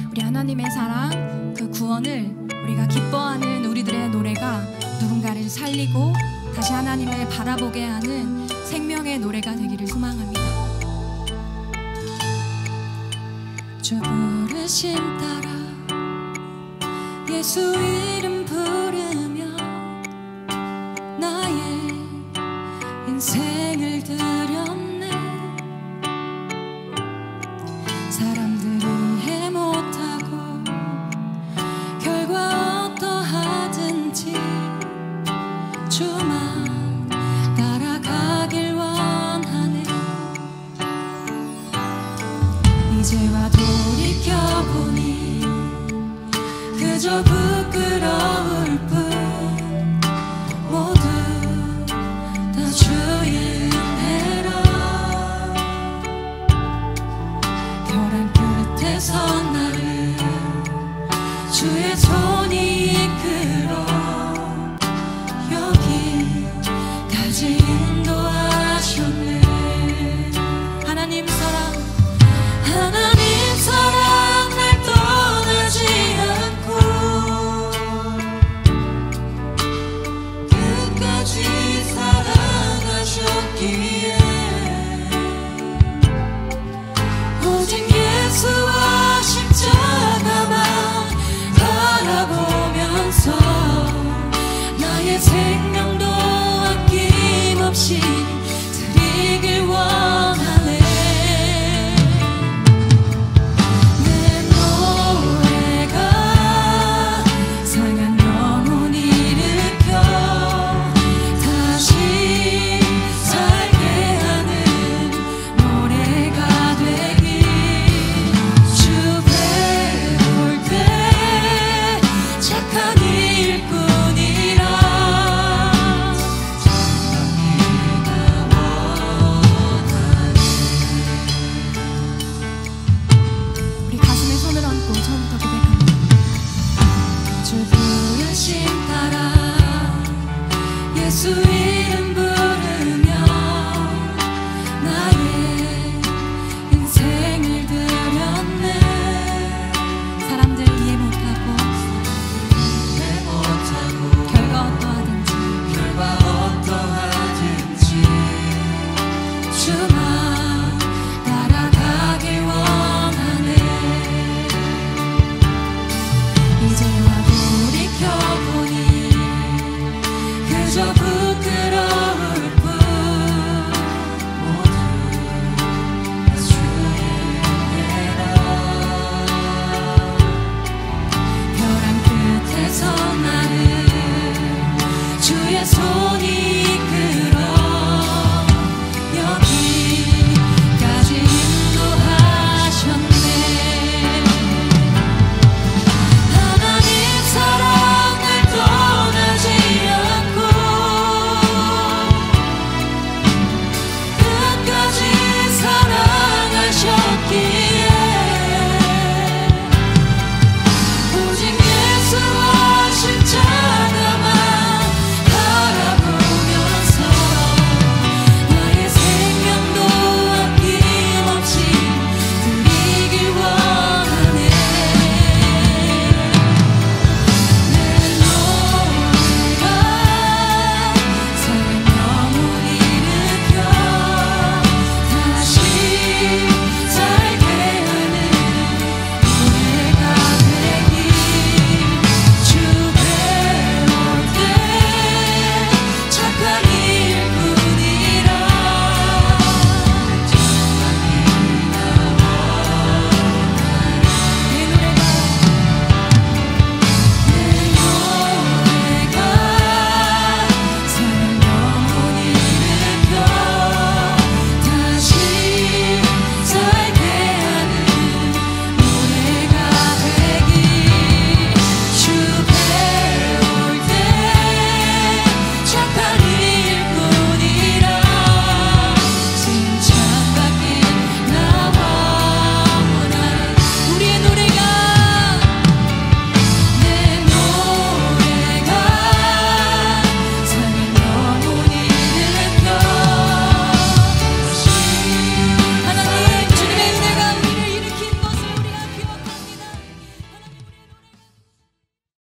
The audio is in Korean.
우리 하나님의 사랑, 그 구원을 우리가 기뻐하는 우리들의 노래가 누군가를 살리고 다시 하나님을 바라보게 하는 생명의 노래가 되기를 소망합니다. 주 부르심 따라 예수 이름 부르며 나의 인생을 드렸네. 사람들이 이해 못하고 결과 어떠하든지 주만 따라가길 원하네. 이제와 돌이켜보니 그저 부끄러울 뿐 모두 다 주의 은혜라. 벼랑 끝에서 나를 주의 손이 이끌어 여기까지 인도하셨네. 하나님 사랑,